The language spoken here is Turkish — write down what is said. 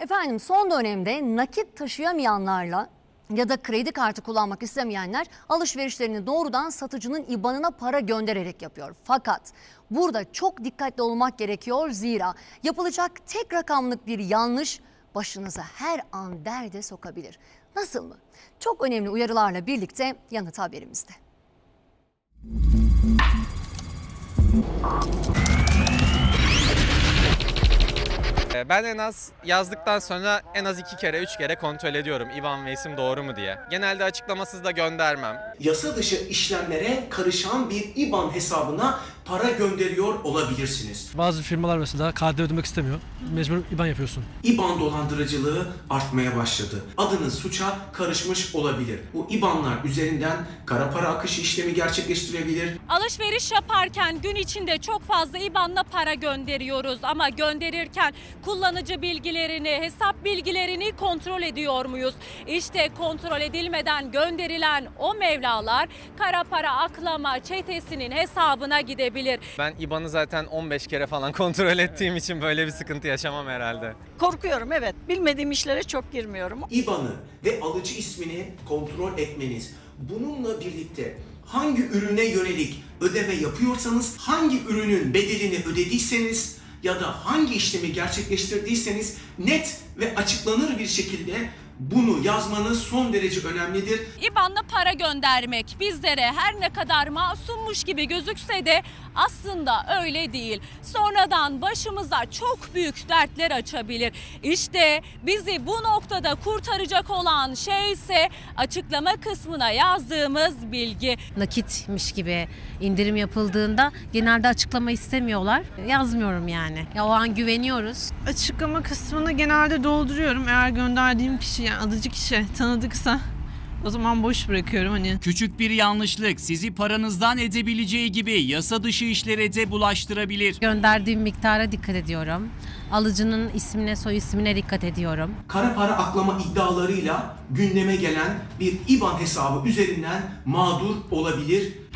Efendim son dönemde nakit taşıyamayanlarla ya da kredi kartı kullanmak istemeyenler alışverişlerini doğrudan satıcının IBAN'ına para göndererek yapıyor. Fakat burada çok dikkatli olmak gerekiyor, zira yapılacak tek rakamlık bir yanlış başınıza her an derde sokabilir. Nasıl mı? Çok önemli uyarılarla birlikte yanıt haberimizde. Ben en az yazdıktan sonra en az 2 kere 3 kere kontrol ediyorum IBAN ve isim doğru mu diye. Genelde açıklamasız da göndermem. Yasa dışı işlemlere karışan bir IBAN hesabına para gönderiyor olabilirsiniz. Bazı firmalar mesela KDV ödemek istemiyor. Mecbur IBAN yapıyorsun. IBAN dolandırıcılığı artmaya başladı. Adınız suça karışmış olabilir. Bu IBAN'lar üzerinden kara para akışı işlemi gerçekleştirebilir. Alışveriş yaparken gün içinde çok fazla IBAN'la para gönderiyoruz ama gönderirken kullanıcı bilgilerini, hesap bilgilerini kontrol ediyor muyuz? İşte kontrol edilmeden gönderilen o mevlalar kara para aklama çetesinin hesabına gidebilir. Ben IBAN'ı zaten 15 kere falan kontrol ettiğim için böyle bir sıkıntı yaşamam herhalde. Korkuyorum, evet. Bilmediğim işlere çok girmiyorum. IBAN'ı ve alıcı ismini kontrol etmeniz. Bununla birlikte hangi ürüne yönelik ödeme yapıyorsanız, hangi ürünün bedelini ödediyseniz ya da hangi işlemi gerçekleştirdiyseniz net ve açıklanır bir şekilde bunu yazmanız son derece önemlidir. IBAN'la para göndermek bizlere her ne kadar masummuş gibi gözükse de aslında öyle değil. Sonradan başımıza çok büyük dertler açabilir. İşte bizi bu noktada kurtaracak olan şey ise açıklama kısmına yazdığımız bilgi. Nakitmiş gibi indirim yapıldığında genelde açıklama istemiyorlar. Yazmıyorum yani. Ya o an güveniyoruz. Açıklama kısmını genelde dolduruyorum. Eğer gönderdiğim kişi, yani alıcı kişi tanıdıksa o zaman boş bırakıyorum hani. Küçük bir yanlışlık sizi paranızdan edebileceği gibi yasa dışı işlere de bulaştırabilir. Gönderdiğim miktara dikkat ediyorum. Alıcının ismine, soy ismine dikkat ediyorum. Kara para aklama iddialarıyla gündeme gelen bir IBAN hesabı üzerinden mağdur olabilir.